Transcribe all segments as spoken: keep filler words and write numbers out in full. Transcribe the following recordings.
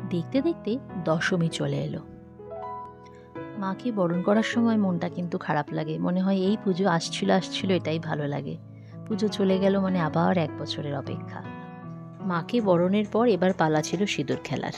দেখতে দেখতে দশমী চলে এলো। মাকে বরণ করার সময় মনটা কিন্তু খারাপ লাগে, মনে হয় এই পুজো আসছিল আসছিল এটাই ভালো লাগে। পুজো চলে গেল মানে আবার এক বছরের অপেক্ষা। মাকে বরণের পর এবার পালা ছিল সিঁদুর খেলার।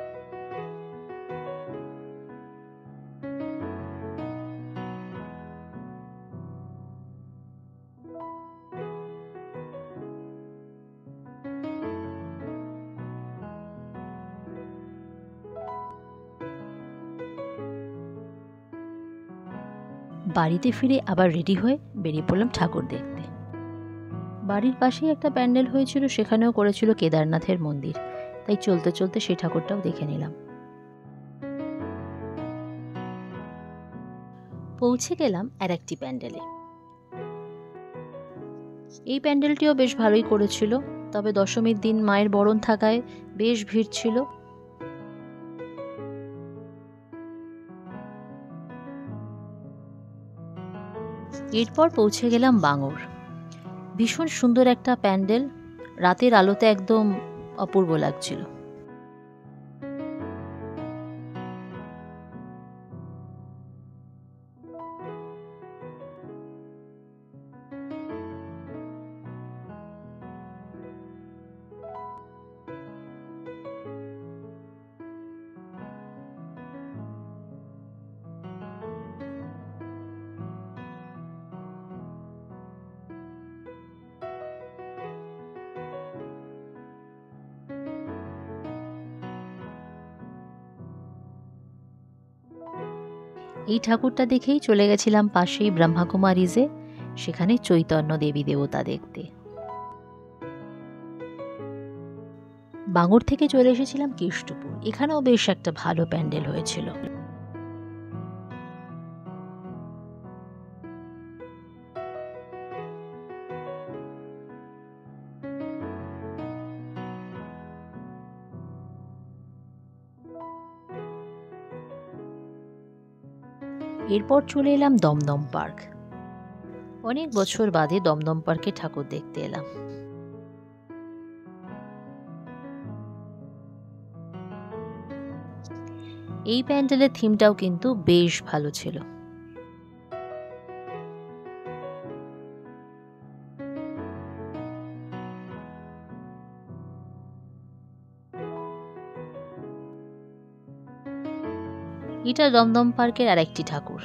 বাড়িতে ফিরে আবার রেডি হয়ে বেরিয়ে পড়লাম ঠাকুর দেখতে। বাড়ির পাশেই একটা প্যান্ডেল হয়েছিল, সেখানেও করেছিল কেদারনাথের মন্দির, তাই চলতে চলতে সেই ঠাকুরটাও দেখে নিলাম। পৌঁছে গেলাম আর একটি প্যান্ডেলে। এই প্যান্ডেলটিও বেশ ভালোই করেছিল, তবে দশমীর দিন মায়ের বরণ থাকায় বেশ ভিড় ছিল। এরপর পৌঁছে গেলাম বাঙর। ভীষণ সুন্দর একটা প্যান্ডেল, রাতের আলোতে একদম অপূর্ব লাগছিল। এই ঠাকুরটা দেখেই চলে গেছিলাম পাশেই ব্রহ্মাকুমারীজে, সেখানে চৈতন্য দেবী দেবতা দেখতে। বাঙর থেকে চলে এসেছিলাম কৃষ্টপুর, এখানেও বেশ একটা ভালো প্যান্ডেল হয়েছিল। এরপর চলে এলাম দমদম পার্ক। অনেক বছর বাদে দমদম পার্কে ঠাকুর দেখতে এলাম। এই প্যান্ডেলের থিমটাও কিন্তু বেশ ভালো ছিল। এটা দমদম পার্কের আর একটি ঠাকুর।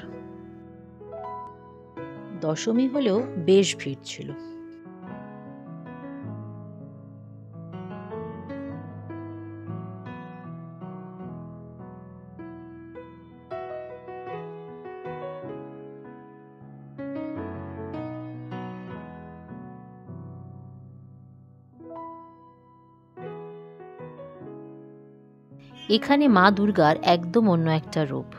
দশমী হলেও বেশ ভিড় ছিল। এখানে মা দুর্গার একদম অন্য একটা রূপ।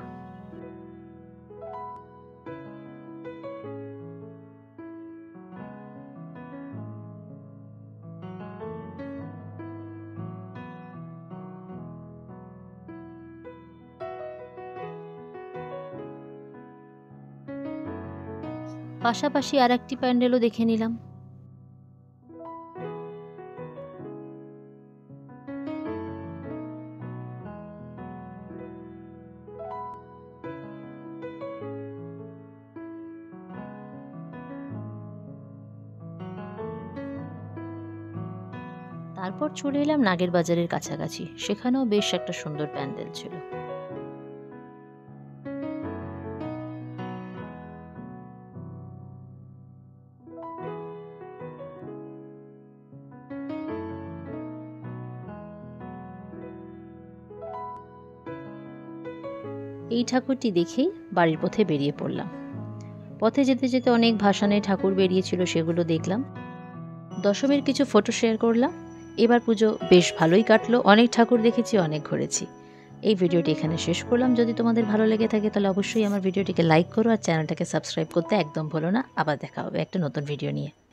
পাশাপাশি আর একটি প্যান্ডেলও দেখে নিলাম। তারপর চলে এলাম নাগের বাজারের কাছাকাছি, সেখানেও বেশ একটা সুন্দর প্যান্ডেল ছিল। এই ঠাকুরটি দেখেই বাড়ির পথে বেরিয়ে পড়লাম। পথে যেতে যেতে অনেক ভাসানে ঠাকুর বেরিয়েছিল, সেগুলো দেখলাম। দশমীর কিছু ফটো শেয়ার করলাম। এবার পুজো বেশ ভালোই কাটলো, অনেক ঠাকুর দেখেছি, অনেক ঘুরেছি। এই ভিডিওটি এখানে শেষ করলাম। যদি তোমাদের ভালো লেগে থাকে তাহলে অবশ্যই আমার ভিডিওটিকে লাইক করো আর চ্যানেলটাকে সাবস্ক্রাইব করতে একদম ভুলো না। আবার দেখা হবে একটা নতুন ভিডিও নিয়ে।